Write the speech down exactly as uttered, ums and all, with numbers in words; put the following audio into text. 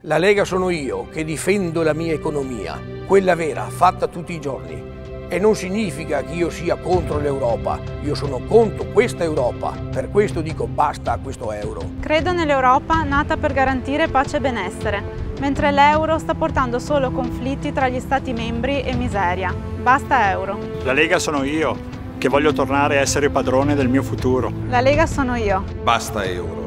La Lega sono io che difendo la mia economia, quella vera, fatta tutti i giorni. E non significa che io sia contro l'Europa, io sono contro questa Europa, per questo dico basta a questo euro. Credo nell'Europa nata per garantire pace e benessere, mentre l'euro sta portando solo conflitti tra gli Stati membri e miseria. Basta euro. La Lega sono io, che voglio tornare a essere padrone del mio futuro. La Lega sono io. Basta euro.